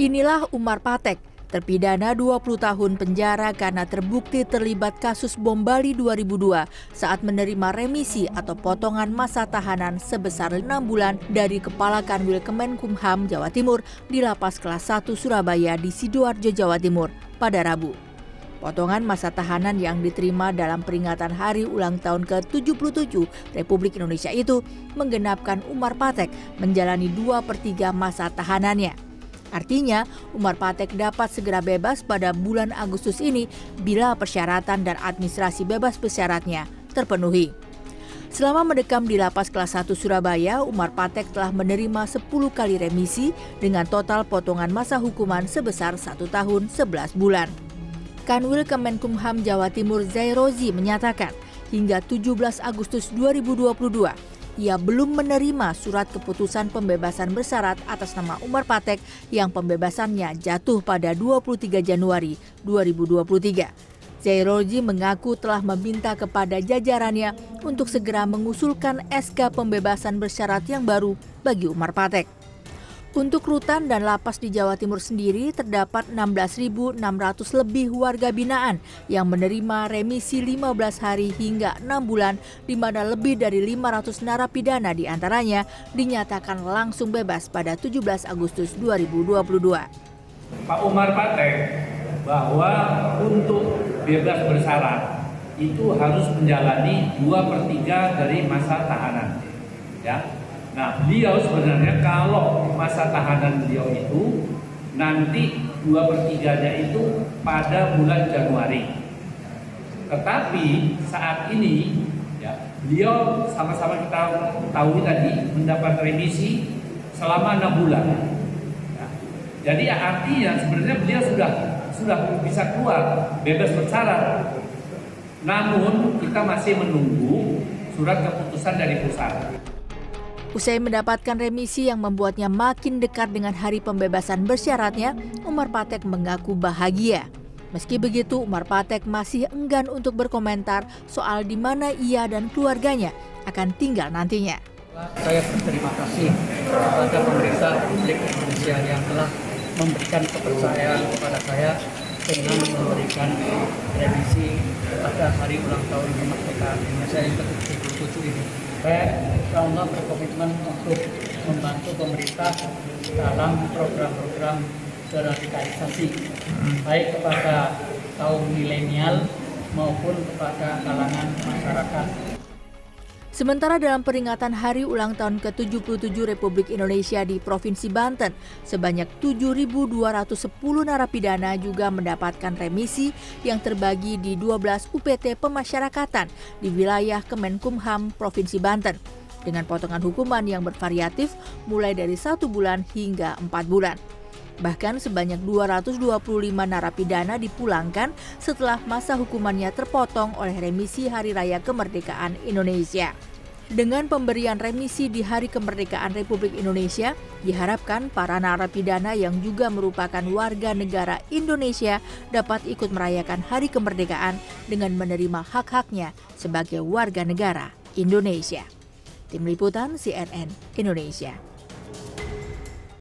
Inilah Umar Patek, terpidana 20 tahun penjara karena terbukti terlibat kasus bom Bali 2002 saat menerima remisi atau potongan masa tahanan sebesar 6 bulan dari Kepala Kanwil Kemenkumham Jawa Timur di Lapas Kelas 1 Surabaya di Sidoarjo, Jawa Timur pada Rabu. Potongan masa tahanan yang diterima dalam peringatan hari ulang tahun ke-77 Republik Indonesia itu menggenapkan Umar Patek menjalani 2/3 masa tahanannya. Artinya, Umar Patek dapat segera bebas pada bulan Agustus ini bila persyaratan dan administrasi bebas bersyaratnya terpenuhi. Selama mendekam di Lapas Kelas 1 Surabaya, Umar Patek telah menerima 10 kali remisi dengan total potongan masa hukuman sebesar 1 tahun 11 bulan. Kanwil Kemenkumham Jawa Timur Zairozi menyatakan, hingga 17 Agustus 2022, ia belum menerima surat keputusan pembebasan bersyarat atas nama Umar Patek yang pembebasannya jatuh pada 23 Januari 2023. Zairozi mengaku telah meminta kepada jajarannya untuk segera mengusulkan SK pembebasan bersyarat yang baru bagi Umar Patek. Untuk rutan dan lapas di Jawa Timur sendiri terdapat 16.600 lebih warga binaan yang menerima remisi 15 hari hingga 6 bulan, di mana lebih dari 500 narapidana diantaranya dinyatakan langsung bebas pada 17 Agustus 2022. Pak Umar Patek bahwa untuk bebas bersyarat itu harus menjalani 2/3 dari masa tahanan, ya. Nah, beliau sebenarnya kalau masa tahanan beliau itu nanti 2/3-nya itu pada bulan Januari. Tetapi saat ini, ya, beliau sama-sama kita tahu tadi mendapat remisi selama 6 bulan. Ya. Jadi artinya sebenarnya beliau sudah bisa keluar bebas bersyarat. Namun kita masih menunggu surat keputusan dari pusat. Usai mendapatkan remisi yang membuatnya makin dekat dengan hari pembebasan bersyaratnya, Umar Patek mengaku bahagia. Meski begitu, Umar Patek masih enggan untuk berkomentar soal di mana ia dan keluarganya akan tinggal nantinya. Saya berterima kasih kepada pemerintah Republik Indonesia yang telah memberikan kepercayaan kepada saya dengan memberikan remisi pada hari ulang tahun kemerdekaan Indonesia yang ke-77 ini. Saya insya Allah berkomitmen untuk membantu pemerintah dalam program-program deradikalisasi, baik kepada kaum milenial maupun kepada kalangan masyarakat. Sementara dalam peringatan hari ulang tahun ke-77 Republik Indonesia di Provinsi Banten, sebanyak 7.210 narapidana juga mendapatkan remisi yang terbagi di 12 UPT pemasyarakatan di wilayah Kemenkumham Provinsi Banten, dengan potongan hukuman yang bervariatif mulai dari 1 bulan hingga 4 bulan. Bahkan sebanyak 225 narapidana dipulangkan setelah masa hukumannya terpotong oleh remisi Hari Raya Kemerdekaan Indonesia. Dengan pemberian remisi di Hari Kemerdekaan Republik Indonesia, diharapkan para narapidana yang juga merupakan warga negara Indonesia dapat ikut merayakan Hari Kemerdekaan dengan menerima hak-haknya sebagai warga negara Indonesia. Tim Liputan CNN Indonesia.